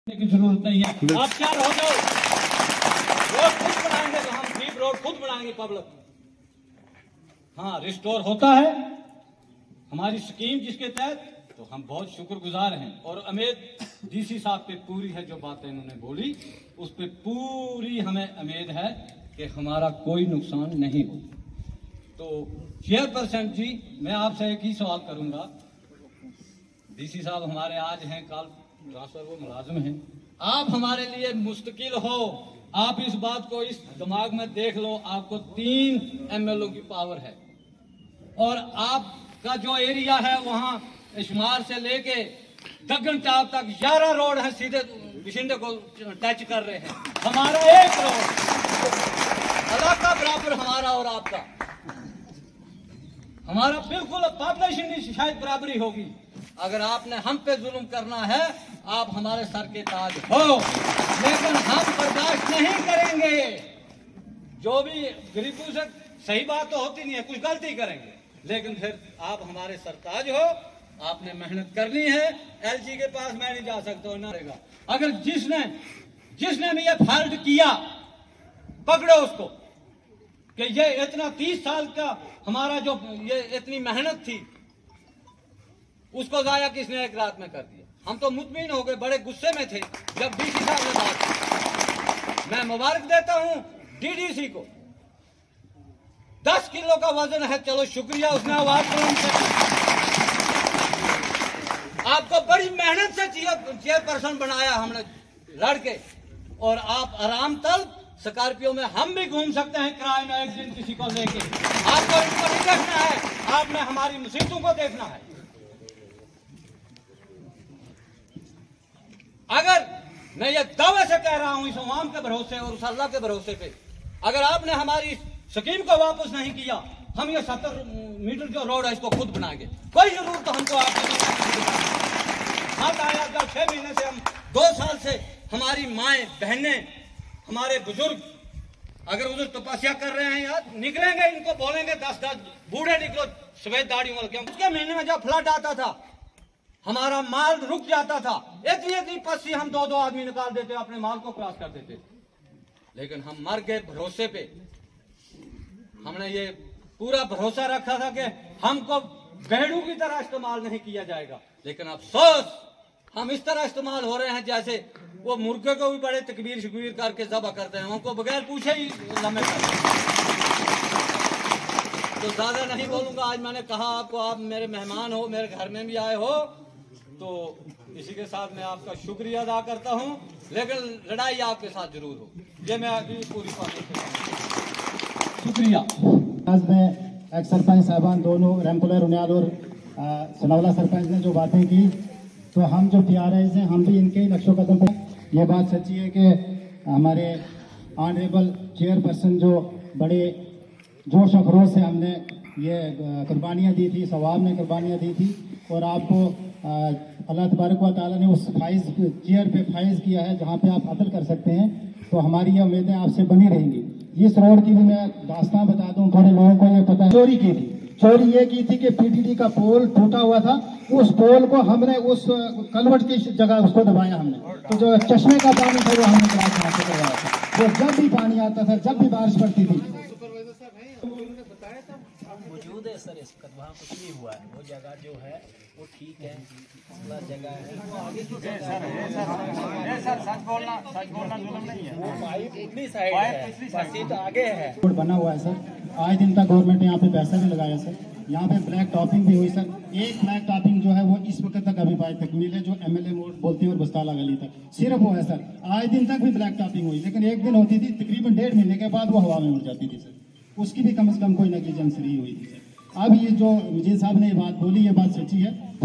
की जरूरत नहीं है। आप क्या हो जाओ, रोड खुद बनाएंगे तो हम डीप रोड खुद बनाएंगे पब्लिक। हाँ, रिस्टोर होता है हमारी स्कीम जिसके तहत, तो हम बहुत शुक्रगुजार हैं। और उम्मीद डीसी साहब पे पूरी है, जो बातें इन्होंने बोली उस पे पूरी हमें उम्मीद है कि हमारा कोई नुकसान नहीं हो। तो चेयरपर्सन जी, मैं आपसे एक ही सवाल करूंगा। डीसी साहब हमारे आज हैं, कल ट्रांसफर वो मुलाजिम हैं। आप हमारे लिए मुस्तकिल हो, आप इस बात को इस दिमाग में देख लो। आपको 3 MLO की पावर है और आपका जो एरिया है वहां इशमार से लेके दगन टाप तक 11 रोड है, सीधे बिशिंडे को टच कर रहे हैं। हमारा एक रोड इलाका बराबर हमारा और आपका, हमारा बिल्कुल पॉपुलेशन की शायद बराबरी होगी। अगर आपने हम पे जुल्म करना है, आप हमारे सर के ताज हो, लेकिन हम बर्दाश्त नहीं करेंगे। जो भी गरीबों से सही बात तो होती नहीं है, कुछ गलती करेंगे, लेकिन फिर आप हमारे सरताज हो। आपने मेहनत करनी है। LG के पास मैं नहीं जा सकता ना रहेगा। अगर जिसने भी ये फॉल्ट किया, पकड़ो उसको कि ये इतना 30 साल का हमारा जो ये इतनी मेहनत थी, उसको जाया किसने एक रात में कर दिया। हम तो मुतमिन हो गए, बड़े गुस्से में थे जब डीसी साहब ने बात की। मैं मुबारक देता हूं DDC को, 10 किलो का वजन है, चलो शुक्रिया, उसने आवाज बुलंद की। आपको बड़ी मेहनत से चेयरपर्सन बनाया हमने लड़के, और आप आराम तलब स्कॉर्पियो में हम भी घूम सकते हैं किराए में एक दिन किसी को लेके। आपको इनको नहीं देखना है, आपने हमारी मुसीबतों को देखना है। अगर मैं ये दावे से कह रहा हूं इस अवाम के भरोसे और उस अल्लाह के भरोसे पे, अगर आपने हमारी स्कीम को वापस नहीं किया, हम ये 70 मीटर जो रोड है इसको खुद बनाएंगे। कोई जरूरत तो हमको आपकी हाथ आया जब 6 महीने से हम 2 साल से हमारी माएं बहनें हमारे बुजुर्ग अगर उधर तपस्या कर रहे हैं यार, निकलेंगे इनको बोलेंगे 10 बूढ़े निकलो सफेद दाढ़ी वाले के। उसके महीने में जब फ्लड आता था हमारा माल रुक जाता था, इतनी पस्सी हम 2 आदमी निकाल देते, अपने माल को क्रॉस कर देते। लेकिन हम मर गए भरोसे पे। हमने ये पूरा भरोसा रखा था कि हमको भेड़ू की तरह इस्तेमाल नहीं किया जाएगा, लेकिन अफसोस हम इस तरह इस्तेमाल हो रहे हैं जैसे वो मुर्गे को भी बड़े तकबीर शकबीर करके ज़बह करते हैं, उनको बगैर पूछे ही लम्बे करते हैं। तो ज्यादा नहीं बोलूंगा। आज मैंने कहा आपको, आप मेरे मेहमान हो, मेरे घर में भी आए हो, तो इसी के साथ मैं आपका शुक्रिया अदा करता हूं, लेकिन लड़ाई आपके साथ जरूर हो, ये मैं अभी पूरी शुक्रिया। आज में एक सरपंच साहबान दोनों रैमपुला रुनियाल और सनावला सरपंच ने जो बातें की, तो हम जो PRIs हैं हम भी इनके नक्शो कदम पर। यह बात सच्ची है कि हमारे ऑनरेबल चेयरपर्सन जो बड़े जोश और खरोश से हमने ये कुर्बानियाँ दी थी, सवाब में कुर्बानियाँ दी थी, और आपको अल्लाह तबारक व तआला ने उस चेयर पे फाइज किया है जहाँ पे आप अदल कर सकते हैं। तो हमारी ये उम्मीदें आपसे बनी रहेंगी। इस रोड की भी मैं दास्तान बता दूं, थोड़े लोगों को ये पता है। चोरी की थी, चोरी ये की थी कि PTD का पोल टूटा हुआ था, उस पोल को हमने उस कलवट की जगह उसको दबाया हमने। तो जो चश्मे का पानी था वो हमने करवाया था। वो जब भी पानी आता था, जब भी बारिश पड़ती थी, मौजूद है सर। इसका वहाँ कुछ नहीं हुआ है, वो जगह जो है वो ठीक है, जगह है। सच बोलना जुल्म नहीं है। वो पाइप पिछली साइड है, मस्जिद आगे है। रोड बना हुआ है सर। आज दिन तक गवर्नमेंट ने यहाँ पे पैसा भी लगाया सर। यहाँ पे ब्लैक टॉपिंग भी हुई सर। एक ब्लैक टॉपिंग जो है वो इस वक्त तक अभी पाई तकमील है, जो MLA मोड़ बोलते हैं और बस्ताला गली तक सिर्फ वो है सर। आज दिन तक भी ब्लैक टॉपिंग हुई, लेकिन एक दिन होती थी, तकरीबन 1.5 महीने के बाद वो हवा में उड़ जाती थी सर। उसकी भी कम से कम कोई नेग्लिजेंस नहीं हुई थी सर। अब ये जो विजय साहब ने ये बात बोली, ये बात सच्ची है।